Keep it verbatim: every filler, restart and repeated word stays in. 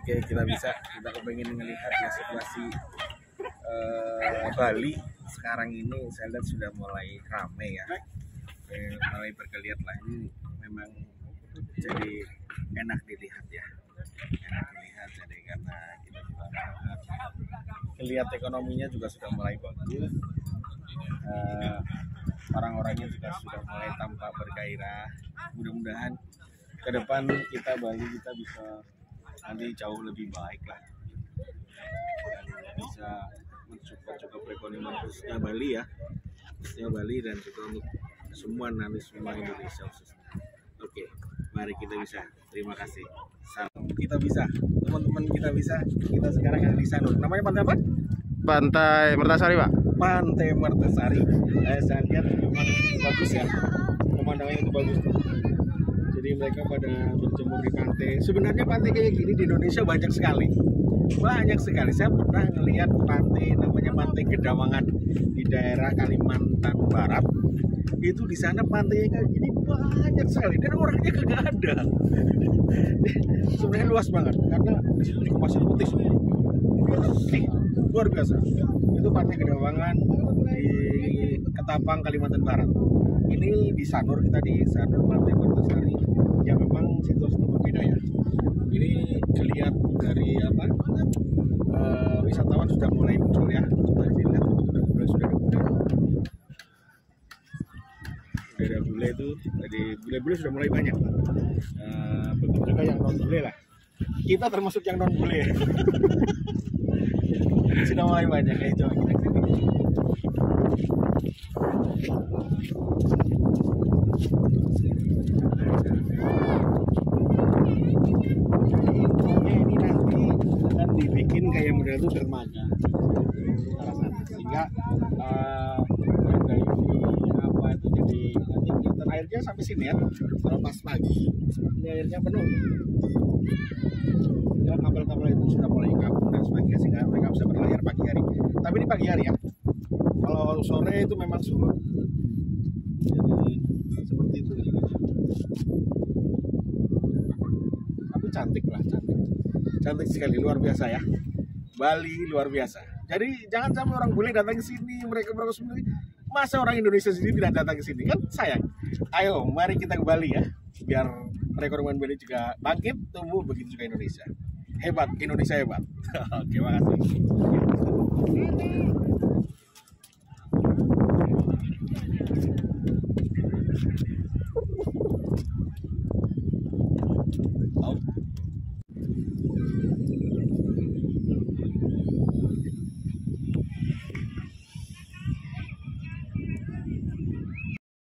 Oke, kita bisa kita kepengen melihat ya situasi uh, Bali sekarang ini. Saya lihat sudah mulai ramai ya, eh, mulai bergeliat lah. Ini memang jadi enak dilihat ya, enak dilihat. Jadi karena kita juga lihat ekonominya juga sudah mulai bagus, uh, orang-orangnya juga sudah mulai tampak bergairah. Mudah-mudahan ke depan kita Bali kita bisa nanti jauh lebih baik lah, dan bisa mensupport juga perekonomian khususnya Bali ya, khususnya Bali dan juga untuk semua nanti semua Indonesia khususnya. Oke, mari kita bisa. Terima kasih. Salam kita bisa, teman-teman kita bisa. Kita sekarang ada di Sanur. Namanya pantai apa? Pantai Mertasari, Pak. Pantai Mertasari. Eh, saya lihat memang bagus ya, pemandangannya itu bagus tuh. Jadi mereka pada berjemur di pantai. Sebenarnya pantai kayak gini di Indonesia banyak sekali, banyak sekali. Saya pernah melihat pantai namanya Pantai Gedawangan di daerah Kalimantan Barat. Itu di sana pantainya kayak gini banyak sekali dan orangnya kagak ada. Sebenarnya luas banget karena di situ juga pasir putih semua. Bersih, luar biasa. Itu Pantai Gedawangan di Ketapang, Kalimantan Barat. Ini di Sanur, kita di Sanur Pantai Mertasari. Ya memang situasinya berbeda ya. Ini kelihatan dari apa? Uh, wisatawan sudah mulai muncul ya. Coba dilihat, sudah mulai sudah ada bule. Sudah ada bule itu, jadi bule-bule sudah mulai banyak. Uh, begitu juga yang non bule lah. Kita termasuk yang non bule. Sudah mulai banyak ya, coba kita kesini. Ini nanti akan dibikin kayak model itu dermaga sehingga uh, dari apa itu jadi nanti kelihatan airnya sampai sini ya. Kalau pas pagi ini airnya penuh ya, kapal-kapal itu sudah mulai kabur dan sebagainya sehingga mereka bisa berlayar pagi hari. Tapi ini pagi hari ya, kalau sore itu memang surut. Jadi seperti itu. Tapi cantik lah, cantik. Cantik sekali, luar biasa ya. Bali luar biasa. Jadi jangan sampai orang bule datang ke sini, mereka mereka sendiri. Masa orang Indonesia sendiri tidak datang ke sini, kan sayang. Ayo, mari kita ke Bali ya, biar perekonomian Bali juga bangkit, tumbuh, begitu juga Indonesia. Hebat, Indonesia hebat. Oke, makasih.